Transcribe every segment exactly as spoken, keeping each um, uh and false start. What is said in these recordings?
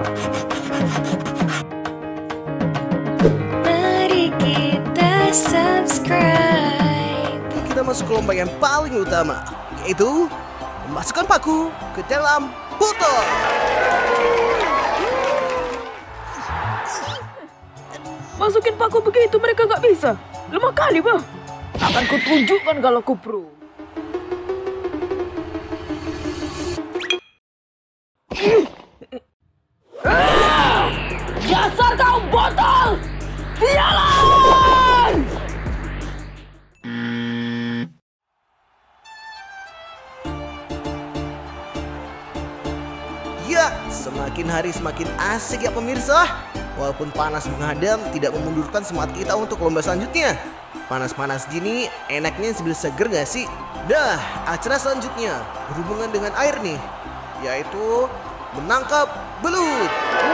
Mari kita subscribe. Kita masuk ke lomba yang paling utama, yaitu memasukkan paku ke dalam botol. Masukin paku begitu mereka nggak bisa. Lemah kali, bah. Akan kutunjukkan kalau ku pro. Ah! Dasar kau botol! Sialan! Ya, semakin hari semakin asik ya pemirsa. Walaupun panas menghadam, tidak memundurkan semangat kita untuk lomba selanjutnya. Panas-panas gini, enaknya sambil seger gak sih? Dah, acara selanjutnya berhubungan dengan air nih, yaitu menangkap belut.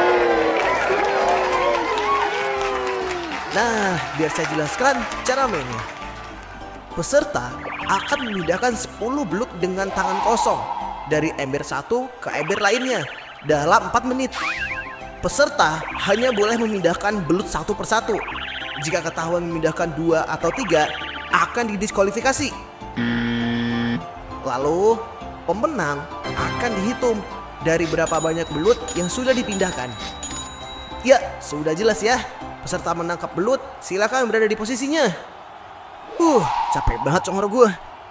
Nah, biar saya jelaskan cara mainnya. Peserta akan memindahkan sepuluh belut dengan tangan kosong dari ember satu ke ember lainnya dalam empat menit. Peserta hanya boleh memindahkan belut satu persatu. Jika ketahuan memindahkan dua atau tiga, akan didiskualifikasi. Lalu, pemenang akan dihitung dari berapa banyak belut yang sudah dipindahkan. Ya, sudah jelas ya. Peserta menangkap belut, silakan berada di posisinya. Uh, capek banget congor gue.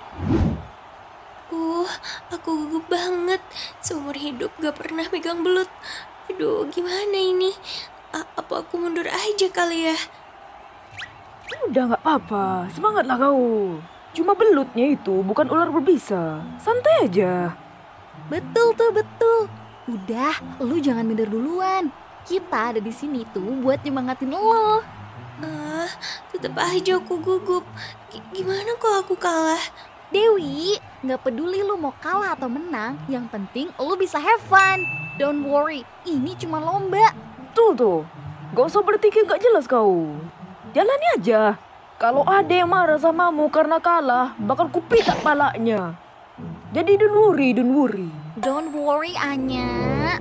Uh, aku gugup banget. Seumur hidup gak pernah megang belut. Aduh, gimana ini? A- apa aku mundur aja kali ya? Udah nggak apa-apa, semangatlah kau. Cuma belutnya itu bukan ular berbisa. Santai aja. Betul tuh, betul. Udah, lu jangan minder duluan. Kita ada di sini tuh buat nyemangatin lo. Ah, tetep aja aku gugup. G- gimana kalau aku kalah? Dewi, nggak peduli lu mau kalah atau menang, yang penting lu bisa have fun. Don't worry, ini cuma lomba. Tuh tuh, gak usah berpikir gak jelas kau. Jalani aja. Kalau ada yang marah samamu karena kalah, bakal kupitak palanya. Jadi don't worry, don't worry. Don't worry, Anya.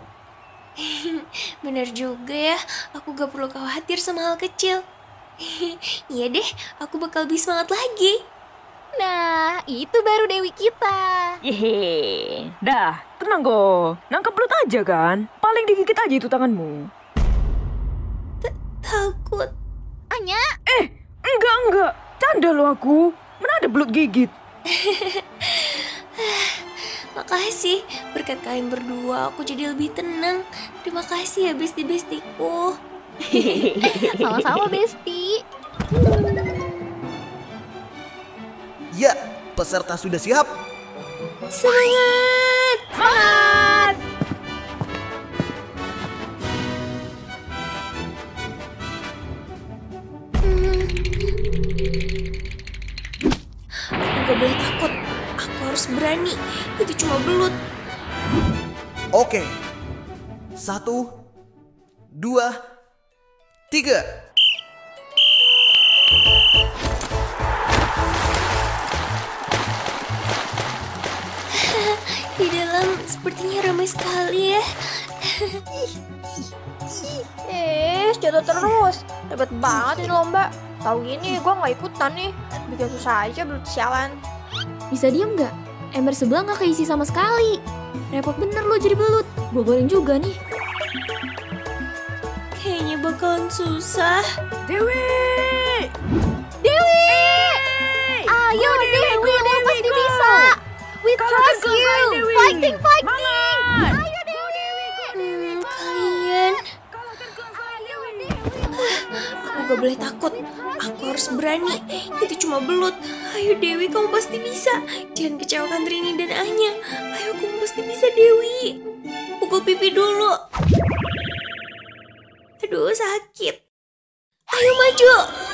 Bener juga ya, aku gak perlu khawatir sama hal kecil. Iya deh, aku bakal lebih semangat lagi. Nah, itu baru Dewi kita. Yehe, dah, tenang go. Nangkap belut aja kan? Paling digigit aja itu tanganmu. Takut. Anya, Eh, enggak enggak. Canda lo aku. Mana ada belut gigit? Makasih, berkat kalian berdua aku jadi lebih tenang. Terima kasih ya besti-bestiku. sama-sama Besti. Ya, peserta sudah siap? Semangat! Semangat! Hmm. Aku gak boleh takut. Aku harus berani. Itu cuma belut. Oke. Satu, dua, tiga. Di dalam sepertinya ramai sekali ya. Eh, jatuh terus. Hebat banget ini lomba. Tahu gini gue nggak ikutan nih. Bikin susah aja belut sialan. Bisa diem nggak? Ember sebelah nggak keisi sama sekali. Repot bener lo jadi belut. Gue goreng juga nih. Kayaknya bakalan susah. Dewi! Dewi! Ayo Dewi, lo pasti bisa. We trust kau you. selesai, Dewi. Fighting, fighting. Semangat! Ayo Dewi. Hmm, kalian. Aku gak boleh takut. Aku harus berani. Itu cuma belut. Ayo Dewi, kamu pasti bisa. Jangan kecewakan Trini dan Anya. Ayo, kamu pasti bisa Dewi. Pukul pipi dulu. Aduh, sakit. Ayo maju.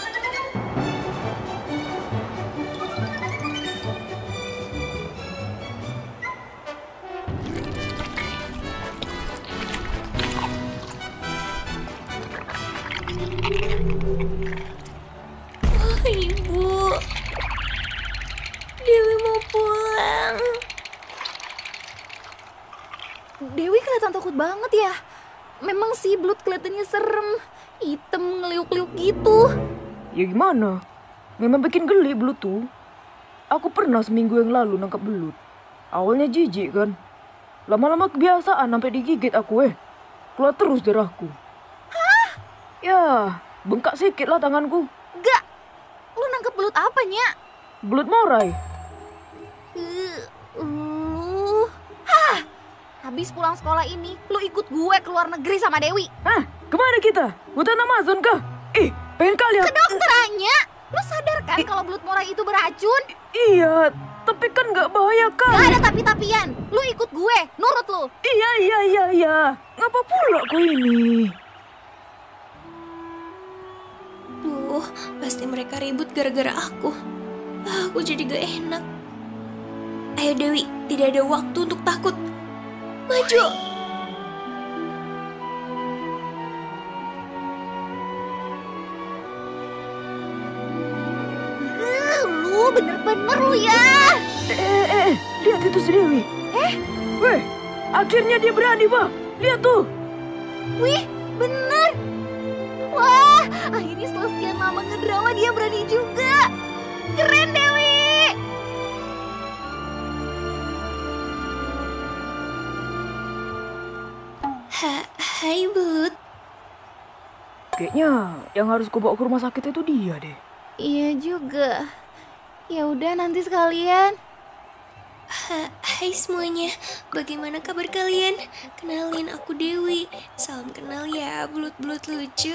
Oh, Ibu. Dewi mau pulang. Dewi kelihatan takut banget ya. memang sih belut kelihatannya serem. Hitam ngeliuk-liuk gitu. Ya gimana? Memang bikin geli belut tuh. Aku pernah seminggu yang lalu nangkap belut. Awalnya jijik kan. Lama-lama kebiasaan sampai digigit aku eh. Keluar terus darahku. Hah? Ya, bengkak sedikit lah tanganku. Gak. Lu nangkep belut apanya? Belut morai. Uh, uh. Hah? Habis pulang sekolah ini, lu ikut gue ke luar negeri sama Dewi. Hah? Kemana kita? Hutan Amazon kah? Ih, pengen kali ya. Ke dokter Anya. Lu sadar kan kalau belut morai itu beracun? Iya, tapi kan gak bahaya kan? Gak ada tapi-tapian. Lu ikut gue, nurut lu. Iya, iya, iya, iya. Ngapa pula kau ini? Duh, pasti mereka ribut gara-gara aku. Ah, aku jadi gak enak. Ayo Dewi, tidak ada waktu untuk takut. Maju! Uh, lu bener-bener lu ya. Eh, eh, eh, lihat itu si Dewi. Eh? Weh, akhirnya dia berani, Pak. Lihat tuh. Wih, bener. Wah, akhirnya setelah sekian lama ngedrama dia berani juga. Keren Dewi. Ha, hai belut. Kayaknya yang harus ku bawa ke rumah sakit itu dia deh. Iya juga. Ya udah nanti sekalian. Ha, hai semuanya, bagaimana kabar kalian? Kenalin aku Dewi. Salam kenal ya, belut-belut lucu.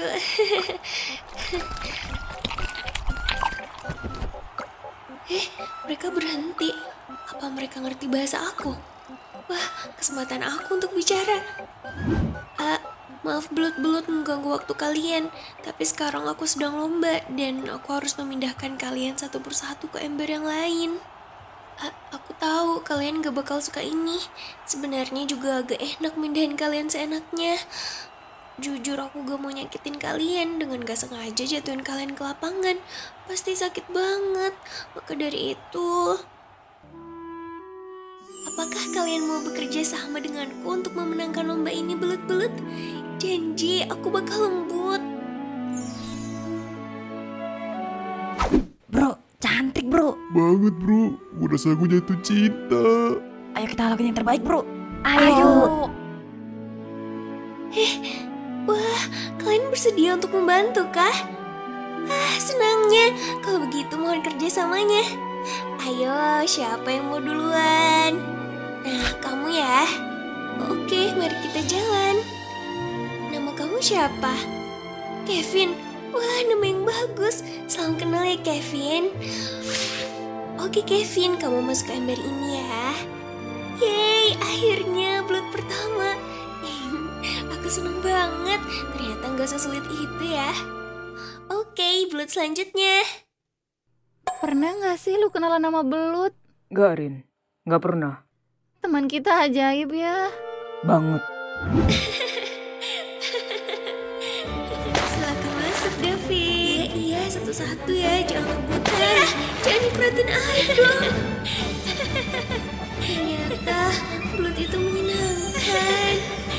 Eh, mereka berhenti. Apa mereka ngerti bahasa aku? Wah, kesempatan aku untuk bicara. Ah, maaf belut-belut mengganggu waktu kalian, tapi sekarang aku sedang lomba dan aku harus memindahkan kalian satu persatu ke ember yang lain. A- aku tahu kalian gak bakal suka ini. Sebenarnya juga agak enak mindahin kalian seenaknya. Jujur aku gak mau nyakitin kalian dengan gak sengaja jatuhin kalian ke lapangan. Pasti sakit banget. Maka dari itu, apakah kalian mau bekerja sama denganku untuk memenangkan lomba ini belut-belut? Janji aku bakal lembut. Bro, cantik bro. Banget bro, merasa aku jatuh cinta. Ayo kita lakukan yang terbaik bro. Ayo. Eh, wah, kalian bersedia untuk membantu kah? Ah, senangnya. Kalau begitu mohon kerjasamanya. Ayo, siapa yang mau duluan? Nah, kamu ya. Oke, mari kita jalan. Nama kamu siapa? Kevin. Wah, nama yang bagus. Salam kenal ya, Kevin. Oke, Kevin, kamu masuk ke ember ini ya. Yeay, akhirnya belut pertama. Aku seneng banget. Ternyata nggak sesulit itu ya. Oke, belut selanjutnya. Pernah gak sih lu kenalan nama belut? Gak, Rin. Gak pernah. Teman kita ajaib ya. Banget. Silakan masuk, Davi. Iya, satu-satu ya, jangan rebutan. Jangan diperhatiin aja dong. Ternyata belut itu menyenangkan.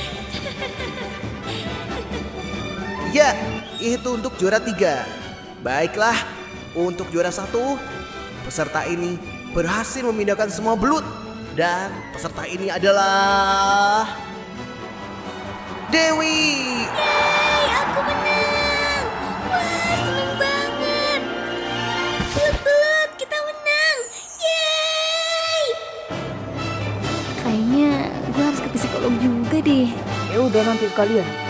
Ya, itu untuk juara tiga. Baiklah, untuk juara satu, peserta ini berhasil memindahkan semua belut. Dan peserta ini adalah Dewi. Yeay, aku menang. Wah, seneng banget. Belut-belut, kita menang. Yeay. Kayaknya gue harus ke psikolog juga deh. Ya udah nanti sekalian.